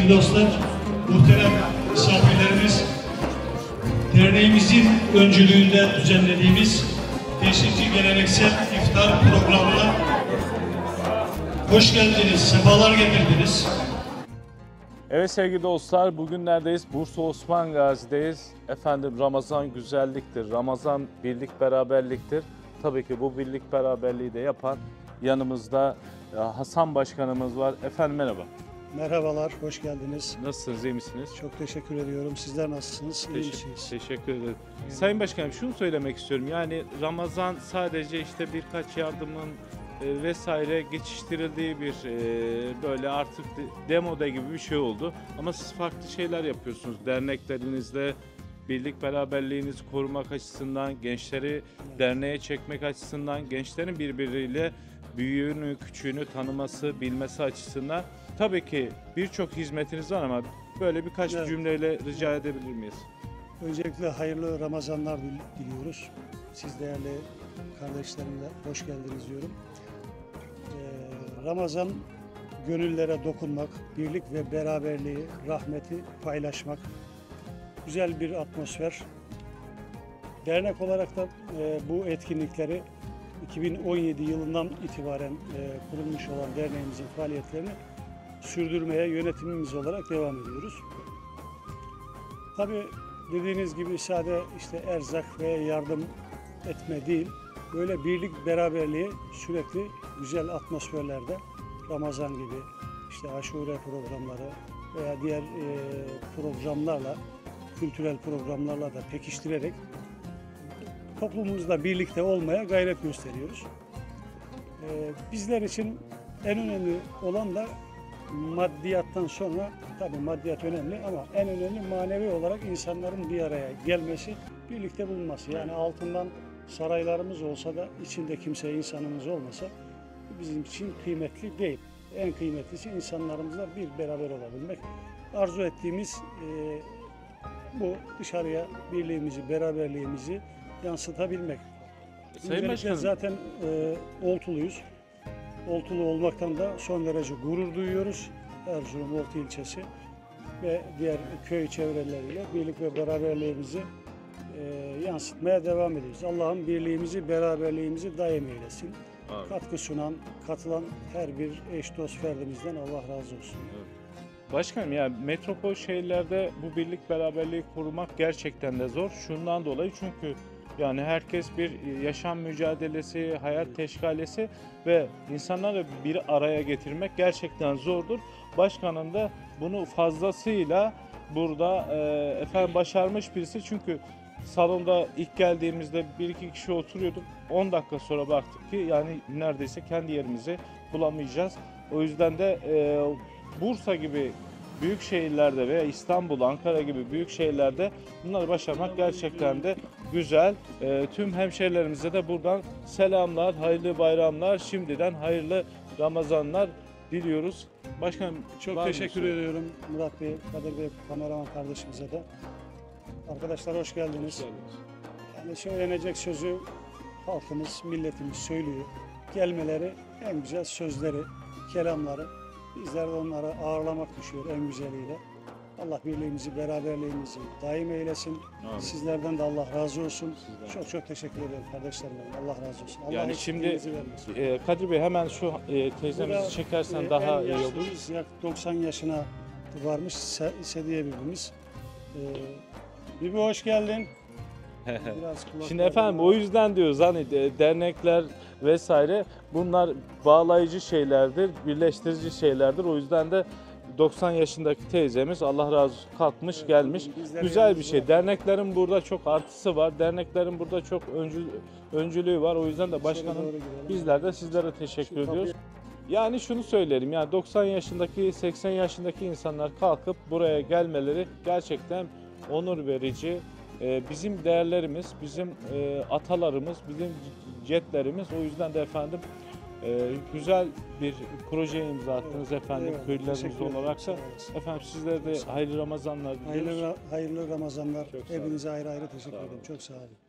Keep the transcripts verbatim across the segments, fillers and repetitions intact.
sevgili dostlar, muhterem misafirlerimiz, derneğimizin öncülüğünde düzenlediğimiz beşinci geleneksel iftar programına hoş geldiniz, sefalar getirdiniz. Evet sevgili dostlar, bugün neredeyiz? Bursa Osman Gazi'deyiz. Efendim Ramazan güzelliktir, Ramazan birlik beraberliktir. Tabii ki bu birlik beraberliği de yapan yanımızda Hasan Başkanımız var. Efendim merhaba. Merhabalar, hoş geldiniz. Nasılsınız, iyi misiniz? Çok teşekkür ediyorum. Sizler nasılsınız? İyi Teşekkür, misiniz? teşekkür ederim. Sayın Başkanım şunu söylemek istiyorum. Yani Ramazan sadece işte birkaç yardımın e, vesaire geçiştirildiği bir e, böyle artık demoda gibi bir şey oldu. Ama siz farklı şeyler yapıyorsunuz. Derneklerinizle birlik beraberliğinizi korumak açısından, gençleri derneğe çekmek açısından, gençlerin birbiriyle büyüğünü, küçüğünü tanıması, bilmesi açısından tabii ki birçok hizmetiniz var ama böyle birkaç Evet. cümleyle rica edebilir miyiz? Öncelikle hayırlı Ramazanlar diliyoruz. Siz değerli kardeşlerimle hoş geldiniz diyorum. Ee, Ramazan gönüllere dokunmak, birlik ve beraberliği, rahmeti paylaşmak, güzel bir atmosfer. Dernek olarak da e, bu etkinlikleri iki bin on yedi yılından itibaren e, kurulmuş olan derneğimizin faaliyetlerini sürdürmeye yönetimimiz olarak devam ediyoruz. Tabii dediğiniz gibi sade işte erzak ve yardım etme değil, böyle birlik beraberliği sürekli güzel atmosferlerde Ramazan gibi işte aşure programları veya diğer e, programlarla, kültürel programlarla da pekiştirerek toplumumuzda birlikte olmaya gayret gösteriyoruz. Ee, bizler için en önemli olan da maddiyattan sonra, tabii maddiyat önemli ama en önemli manevi olarak insanların bir araya gelmesi, birlikte bulunması. Yani altından saraylarımız olsa da içinde kimse insanımız olmasa bizim için kıymetli değil. En kıymetlisi insanlarımızla bir beraber olabilmek. Arzu ettiğimiz e, bu dışarıya birliğimizi, beraberliğimizi yansıtabilmek. Sayın Başkanım. Zaten e, Oltuluyuz. Oltulu olmaktan da son derece gurur duyuyoruz. Erzurum Oltu ilçesi ve diğer köy çevreleriyle birlik ve beraberliğimizi e, yansıtmaya devam ediyoruz. Allah'ım birliğimizi, beraberliğimizi daim eylesin. Amin. Katkı sunan, katılan her bir eş dost ferdimizden Allah razı olsun. Evet. Başkanım, yani metropol şehirlerde bu birlik beraberliği korumak gerçekten de zor. Şundan dolayı çünkü yani herkes bir yaşam mücadelesi, hayat teşkalesi ve insanları bir araya getirmek gerçekten zordur. Başkanım da bunu fazlasıyla burada e, efendim başarmış birisi. Çünkü salonda ilk geldiğimizde bir iki kişi oturuyorduk. on dakika sonra baktık ki yani neredeyse kendi yerimizi bulamayacağız. O yüzden de e, Bursa gibi büyük şehirlerde veya İstanbul, Ankara gibi büyük şehirlerde bunları başarmak gerçekten de güzel. E, tüm hemşehrilerimize de buradan selamlar, hayırlı bayramlar, şimdiden hayırlı Ramazanlar diliyoruz. Başkanım Çok teşekkür ediyorum Murat Bey, Kadir Bey, kameraman kardeşimize de. Arkadaşlar hoş geldiniz. Yani söylenecek sözü halkımız, milletimiz söylüyor. Gelmeleri en güzel sözleri, kelamları. Bizler de onları ağırlamak düşüyor en güzeliyle. Allah birliğimizi, beraberliğimizi daim eylesin. Amin. Sizlerden de Allah razı olsun. Sizden. Çok çok teşekkür ederim kardeşlerim. Allah razı olsun. Allah Yani şimdi eksikliğinizi vermesin. e, Kadir Bey hemen şu e, teyzemizi Burada, çekersen e, daha en iyi olur. yaşlımız yak doksan yaşına varmış Sediye Bibimiz. Ee, Bibi hoş geldin. Biraz Şimdi efendim o yüzden diyoruz hani de- dernekler vesaire bunlar bağlayıcı şeylerdir, birleştirici şeylerdir. O yüzden de doksan yaşındaki teyzemiz Allah razı olsun kalkmış Evet, gelmiş. bizler Güzel bir yanımızda. şey. Derneklerin burada çok artısı var. Derneklerin burada çok öncü, öncülüğü var. O yüzden de başkanım doğru gidelim. bizler de sizlere teşekkür Şu ediyoruz. kapıyı- Yani şunu söylerim, yani doksan yaşındaki, seksen yaşındaki insanlar kalkıp buraya gelmeleri gerçekten onur verici. Ee, bizim değerlerimiz, bizim e, atalarımız, bizim cetlerimiz. O yüzden de efendim e, güzel bir projeye imza attınız Evet, efendim eyvallah. köylülerimiz Teşekkür ederim, olarak sağ da. olasın. Efendim sizlere de hayırlı Ramazanlar diliyoruz. Hayırlı, Ra- hayırlı Ramazanlar. Çok sağ olun. Hepinize ayrı ayrı teşekkür Sağ olun. ederim. Çok sağ olun.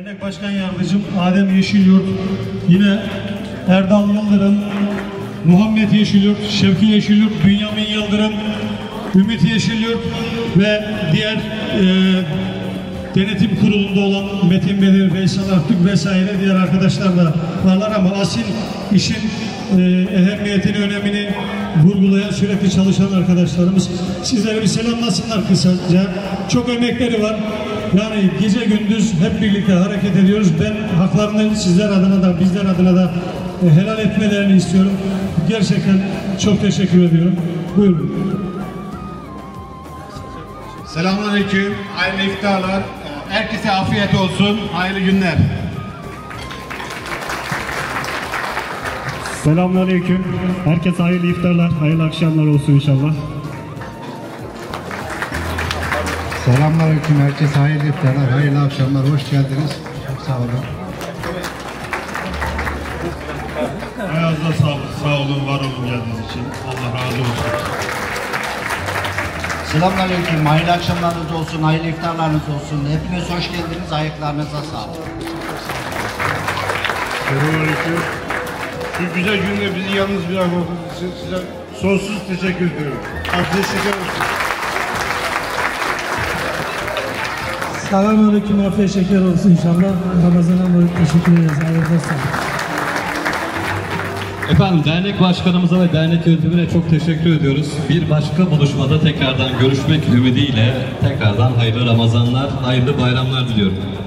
Dernek Başkan Yardımcım Adem Yeşilyurt, yine Erdal Yıldırım, Muhammed Yeşilyurt, Şevki Yeşilyurt, Bünyamin Yıldırım, Ümit Yeşilyurt ve diğer e, denetim kurulunda olan Metin Bedir, Veysel Artuk vesaire diğer arkadaşlar da varlar ama asil işin e, ehemmiyetini, önemini vurgulayan, sürekli çalışan arkadaşlarımız. Sizlere bir selamlasınlar kısaca. Çok emekleri var. Yani gece gündüz hep birlikte hareket ediyoruz. Ben haklarını sizler adına da bizler adına da e, helal etmelerini istiyorum. Gerçekten çok teşekkür ediyorum. Buyurun. Selamünaleyküm, hayırlı iftarlar. Herkese afiyet olsun, hayırlı günler. Selamünaleyküm. Herkese hayırlı iftarlar, hayırlı akşamlar olsun inşallah. Selamünaleyküm, herkese hayırlı iftarlar, hayırlı akşamlar, hoş geldiniz. Çok sağ olun. Ayağınıza sağlık, sağ olun, var olun geldiğiniz için. Allah razı olsun. Selamünaleyküm, hayırlı akşamlarınız olsun, hayırlı iftarlarınız olsun. Hepiniz hoş geldiniz, ayaklarınıza sağlık. Selamünaleyküm. Şu güzel günde bizi yalnız bırakmadığınız için size sonsuz teşekkür ediyorum. Afiyet şeker olsun. Selamünaleyküm, afiyet şeker olsun inşallah. Ramazan'a mübarek teşekkür ederiz. Hayırlı olsun. Efendim dernek başkanımıza ve dernek yönetimine çok teşekkür ediyoruz. Bir başka buluşmada tekrardan görüşmek ümidiyle tekrardan hayırlı Ramazanlar, hayırlı bayramlar diliyorum.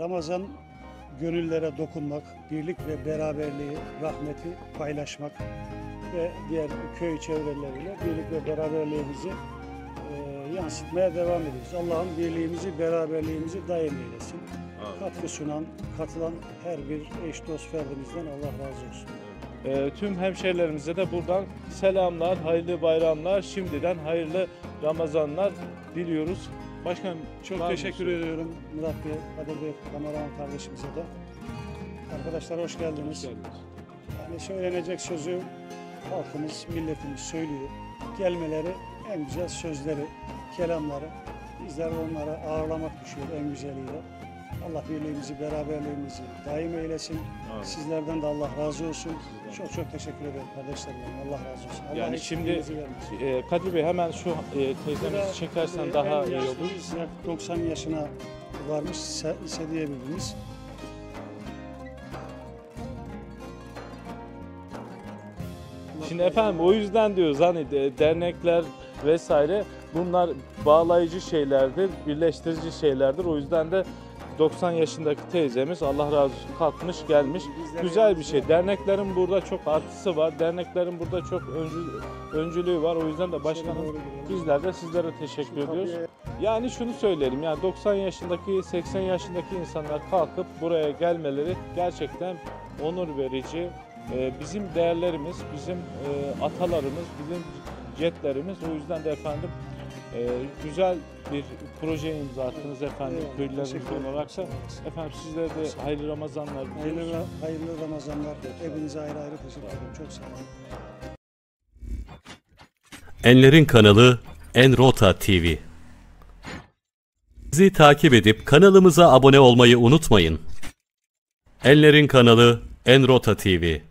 Ramazan gönüllere dokunmak, birlik ve beraberliği, rahmeti paylaşmak ve diğer köy çevreleriyle birlik ve beraberliğimizi e, yansıtmaya devam ediyoruz. Allah'ım birliğimizi, beraberliğimizi daim eylesin. Katkı sunan, katılan her bir eş dost ferdimizden Allah razı olsun. E, tüm hemşehrilerimize de buradan selamlar, hayırlı bayramlar, şimdiden hayırlı Ramazanlar diliyoruz. Başkanım Çok teşekkür ediyorum Murat Bey, Kadir Bey, kameraman kardeşimize de. Arkadaşlar hoş geldiniz. Hoş geldiniz. Yani söylenecek sözü halkımız, milletimiz söylüyor. Gelmeleri en güzel sözleri, kelamları. Bizler onlara ağırlamak düşüyor en güzeliyle. Allah birliğimizi, beraberliğimizi daim eylesin. Amin. Sizlerden de Allah razı olsun. Çok çok teşekkür ederim kardeşlerim. Allah razı olsun. Allah Yani şimdi eksikliğinizi vermesin. e, Kadir Bey hemen şu e, teyzemizi çekersen Tabii, daha en iyi yaşlı olur. biz ya, doksan yaşına varmış Se- Sediye Bibimiz. Şimdi efendim o yüzden diyoruz hani de- dernekler vesaire bunlar bağlayıcı şeylerdir, birleştirici şeylerdir. O yüzden de doksan yaşındaki teyzemiz Allah razı olsun kalkmış gelmiş. Güzel bir şey. Derneklerin burada çok artısı var. Derneklerin burada çok öncü, öncülüğü var. O yüzden de başkanım bizler de sizlere teşekkür ediyoruz. Yani şunu söyleyelim yani doksan yaşındaki seksen yaşındaki insanlar kalkıp buraya gelmeleri gerçekten onur verici. Ee, bizim değerlerimiz, bizim e, atalarımız, bizim jetlerimiz. O yüzden de efendim e, güzel bir proje imza attınız efendim Eyvallah, köylülerimiz teşekkür ederim. olarak da. Efendim sizlere de hayırlı Ramazanlar diliyoruz. Hayırlı, hayırlı Ramazanlar. Hepinize ayrı ayrı teşekkür ederim. Çok sağ olun. Enler'in kanalı Enrota T V. Bizi takip edip kanalımıza abone olmayı unutmayın. Enler'in kanalı Enrota T V.